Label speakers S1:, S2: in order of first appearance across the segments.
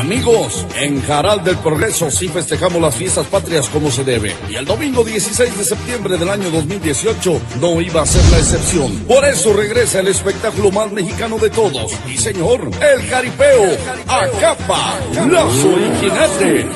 S1: Amigos, en Jaral del Progreso sí festejamos las fiestas patrias como se debe. Y el domingo 16 de septiembre del año 2018 no iba a ser la excepción. Por eso regresa el espectáculo más mexicano de todos. Y señor, el jaripeo, a capa, lazo y jinete.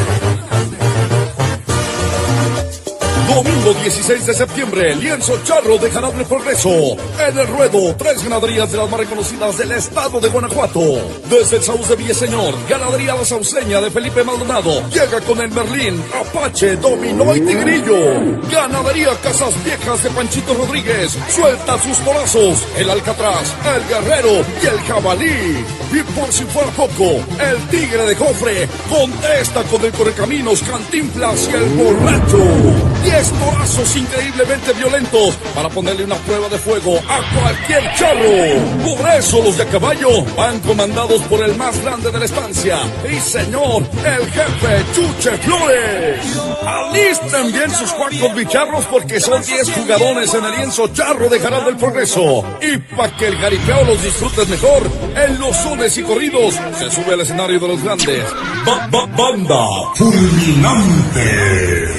S1: Domingo 16 de septiembre, lienzo charro de Jaral del Progreso. En el ruedo, 3 ganaderías de las más reconocidas del estado de Guanajuato. Desde el Saúz de Villaseñor, ganadería La Sauceña de Felipe Maldonado. Llega con el Merlín, Apache, Dominó y Tigrillo. Ganadería Casas Viejas de Panchito Rodríguez. Suelta sus torazos, el Alcatraz, el Guerrero y el Jabalí. Y por si fuera poco, el Tigre de Cofre contesta con el Correcaminos, Cantinflas y el Borracho. 10 torazos increíblemente violentos para ponerle una prueba de fuego a cualquier charro. Por eso los de a caballo van comandados por el más grande de la estancia. Y señor, el jefe Chuche Flores. Alisten bien sus cuartos bicharros porque son 10 jugadores en el lienzo charro de Jaral del Progreso. Y para que el jaripeo los disfrutes mejor, en los sones y corridos se sube al escenario de los grandes. Banda Fulminante.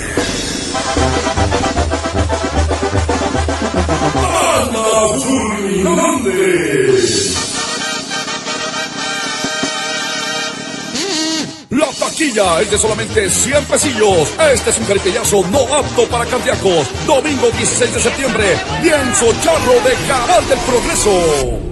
S1: La taquilla es de solamente 100 pesillos. Este es un jaripeazo no apto para cardíacos. Domingo 16 de septiembre, lienzo charro de Jaral del Progreso.